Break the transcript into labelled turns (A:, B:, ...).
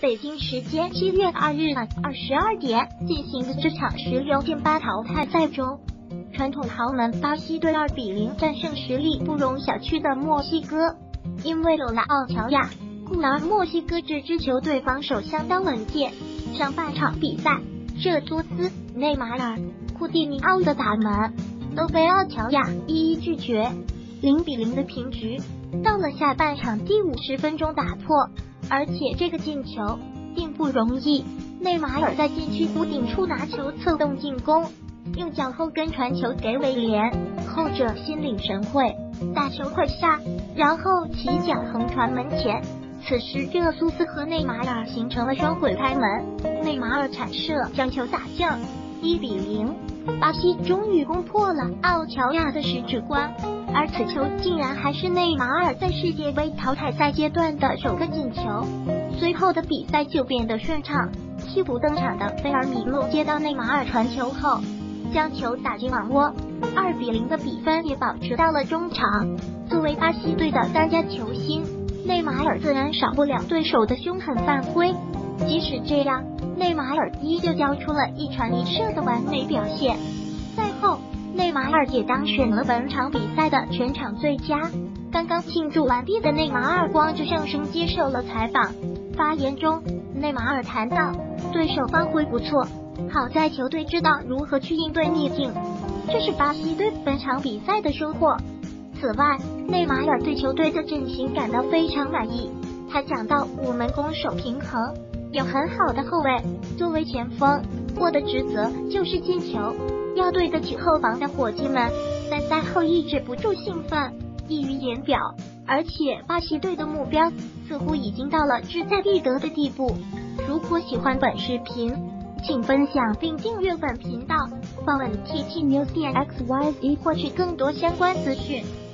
A: 北京时间7月2日晚22点进行的这场16进8淘汰赛中，传统豪门巴西队2比0战胜实力不容小觑的墨西哥。因为有了奥乔亚，故而墨西哥这支球队防守相当稳健。上半场比赛，热苏斯、内马尔、库蒂尼奥的打门都被奥乔亚一一拒绝，0比0的平局。到了下半场第50分钟打破，而且这个进球并不容易。内马尔在禁区屋顶处拿球策动进攻，用脚后跟传球给韦廉，后者心领神会，大球快下，然后起脚横传门前。此时热苏斯和内马尔形成了双轨拍门，内马尔铲射将球打正，1比0。巴西终于攻破了奥乔亚的10指关，而此球竟然还是内马尔在世界杯淘汰赛阶段的首个进球。随后的比赛就变得顺畅，替补登场的菲尔米诺接到内马尔传球后，将球打进网窝，2比0的比分也保持到了中场。作为巴西队的当家球星，内马尔自然少不了对手的凶狠犯规。即使这样，内马尔依旧交出了一传一射的完美表现。赛后，内马尔也当选了本场比赛的全场最佳。刚刚庆祝完毕的内马尔光着上身接受了采访，发言中，内马尔谈到，对手发挥不错，好在球队知道如何去应对逆境，这是巴西队本场比赛的收获。此外，内马尔对球队的阵型感到非常满意。他讲到，我们攻守平衡，有很好的后卫，作为前锋，我的职责就是进球，要对得起后防的伙计们。在赛后抑制不住兴奋，溢于言表，而且巴西队的目标似乎已经到了志在必得的地步。如果喜欢本视频，请分享并订阅本频道，访问 TT News 点 XYZ 获取更多相关资讯。